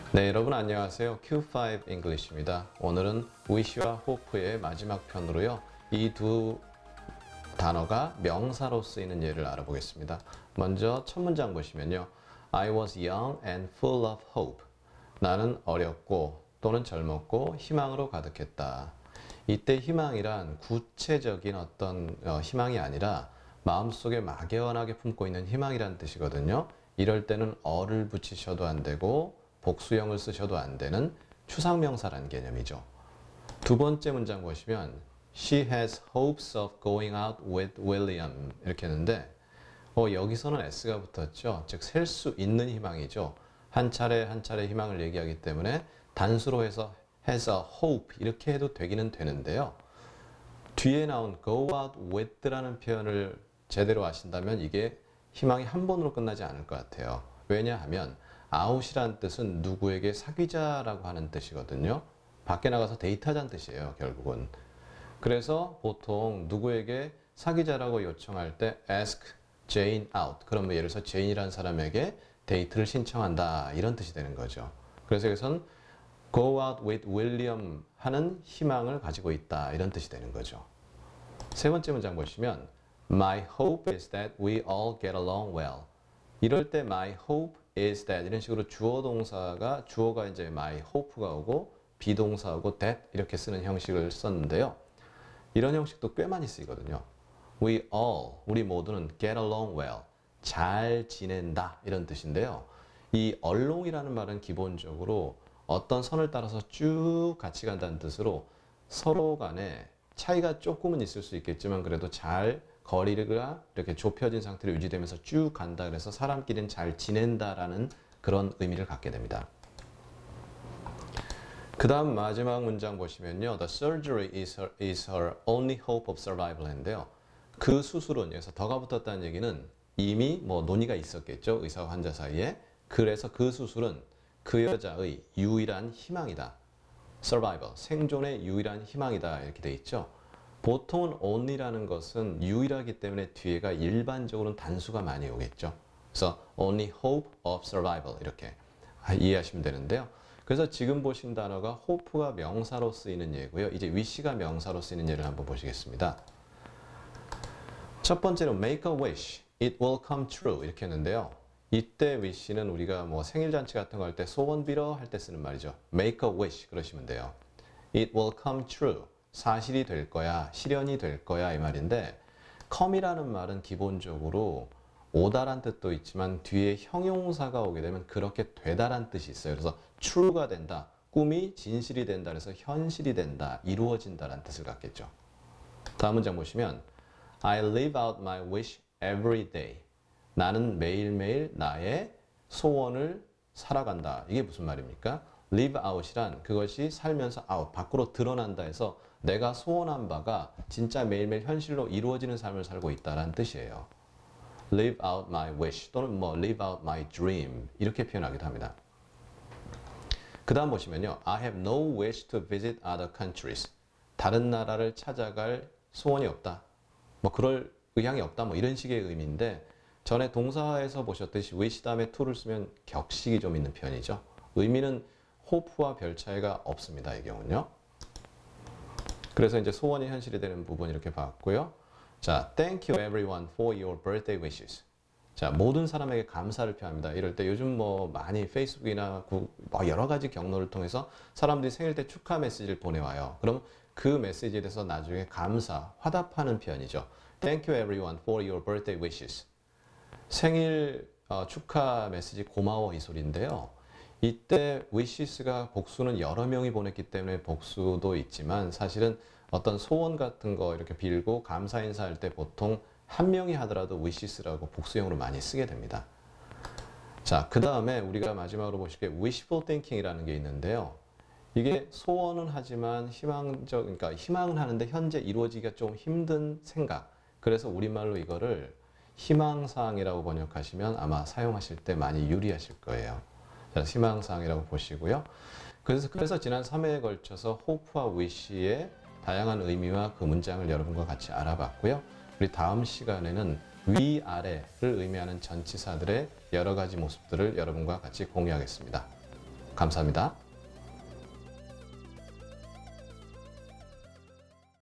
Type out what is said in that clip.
네, 여러분 안녕하세요. Q5 English입니다. 오늘은 wish와 hope의 마지막 편으로요. 이 두 단어가 명사로 쓰이는 예를 알아보겠습니다. 먼저 첫 문장 보시면요. I was young and full of hope. 나는 어렸고 또는 젊었고 희망으로 가득했다. 이때 희망이란 구체적인 어떤 희망이 아니라 마음속에 막연하게 품고 있는 희망이란 뜻이거든요. 이럴 때는 어를 붙이셔도 안 되고 복수형을 쓰셔도 안 되는 추상명사라는 개념이죠. 두 번째 문장 보시면 She has hopes of going out with William 이렇게 했는데 여기서는 s가 붙었죠. 즉 셀 수 있는 희망이죠. 한 차례 한 차례 희망을 얘기하기 때문에 단수로 해서 has a hope 이렇게 해도 되기는 되는데요. 뒤에 나온 go out with라는 표현을 제대로 아신다면 이게 희망이 한 번으로 끝나지 않을 것 같아요. 왜냐하면 out이란 뜻은 누구에게 사귀자라고 하는 뜻이거든요. 밖에 나가서 데이트하자는 뜻이에요, 결국은. 그래서 보통 누구에게 사귀자라고 요청할 때 ask Jane out. 그러면 예를 들어서 제인이라는 사람에게 데이트를 신청한다. 이런 뜻이 되는 거죠. 그래서 여기선 go out with William 하는 희망을 가지고 있다. 이런 뜻이 되는 거죠. 세 번째 문장 보시면 My hope is that we all get along well. 이럴 때 my hope is that 이런 식으로 주어가 이제 my hope가 오고 비동사 오고 that 이렇게 쓰는 형식을 썼는데요. 이런 형식도 꽤 많이 쓰이거든요. 우리 모두는 get along well. 잘 지낸다 이런 뜻인데요. 이 along이라는 말은 기본적으로 어떤 선을 따라서 쭉 같이 간다는 뜻으로 서로 간에 차이가 조금은 있을 수 있겠지만 그래도 잘 거리가 이렇게 좁혀진 상태로 유지되면서 쭉 간다. 그래서 사람끼리는 잘 지낸다라는 그런 의미를 갖게 됩니다. 그 다음 마지막 문장 보시면요. The surgery is her only hope of survival 인데요. 그 수술은 여기서 더가 붙었다는 얘기는 이미 논의가 있었겠죠. 의사와 환자 사이에. 그래서 그 수술은 그 여자의 유일한 희망이다. survival, 생존의 유일한 희망이다. 이렇게 돼 있죠. 보통은 only라는 것은 유일하기 때문에 뒤에가 일반적으로는 단수가 많이 오겠죠. 그래서 only hope of survival 이렇게 이해하시면 되는데요. 그래서 지금 보신 단어가 hope가 명사로 쓰이는 예고요. 이제 wish가 명사로 쓰이는 예를 한번 보시겠습니다. 첫 번째로 make a wish, it will come true 이렇게 했는데요. 이때 wish는 우리가 생일잔치 같은 거 할 때 소원 빌어 할 때 쓰는 말이죠. make a wish 그러시면 돼요. It will come true. 사실이 될 거야, 실현이 될 거야 이 말인데 come이라는 말은 기본적으로 오다란 뜻도 있지만 뒤에 형용사가 오게 되면 그렇게 되다란 뜻이 있어요. 그래서 true가 된다, 꿈이 진실이 된다, 그래서 현실이 된다, 이루어진다라는 뜻을 갖겠죠. 다음 문장 보시면 I live out my wish every day. 나는 매일매일 나의 소원을 살아간다. 이게 무슨 말입니까? live out이란 그것이 살면서 out, 밖으로 드러난다 해서 내가 소원한 바가 진짜 매일매일 현실로 이루어지는 삶을 살고 있다는 뜻이에요. live out my wish 또는 live out my dream 이렇게 표현하기도 합니다. 그 다음 보시면요. I have no wish to visit other countries. 다른 나라를 찾아갈 소원이 없다. 그럴 의향이 없다. 이런 식의 의미인데 전에 동사에서 보셨듯이 wish 다음에 to를 쓰면 격식이 좀 있는 편이죠. 의미는 hope와 별 차이가 없습니다. 이 경우는요. 그래서 이제 소원이 현실이 되는 부분 이렇게 봤고요. 자, thank you everyone for your birthday wishes. 자, 모든 사람에게 감사를 표합니다. 이럴 때 요즘 많이 페이스북이나 여러 가지 경로를 통해서 사람들이 생일 때 축하 메시지를 보내와요. 그럼 그 메시지에 대해서 나중에 화답하는 표현이죠. Thank you everyone for your birthday wishes. 생일 축하 메시지 고마워 이 소리인데요. 이때 wishes가 복수는 여러 명이 보냈기 때문에 복수도 있지만 사실은 어떤 소원 같은 거 이렇게 빌고 감사 인사할 때 보통 한 명이 하더라도 wishes라고 복수형으로 많이 쓰게 됩니다. 자, 그 다음에 우리가 마지막으로 보실 게 wishful thinking이라는 게 있는데요. 이게 소원은 하지만 그러니까 희망은 하는데 현재 이루어지기가 좀 힘든 생각. 그래서 우리말로 이거를 희망사항이라고 번역하시면 아마 사용하실 때 많이 유리하실 거예요. 자, 희망사항이라고 보시고요. 그래서 지난 3회에 걸쳐서 hope와 wish의 다양한 의미와 그 문장을 여러분과 같이 알아봤고요. 우리 다음 시간에는 위아래를 의미하는 전치사들의 여러 가지 모습들을 여러분과 같이 공유하겠습니다. 감사합니다.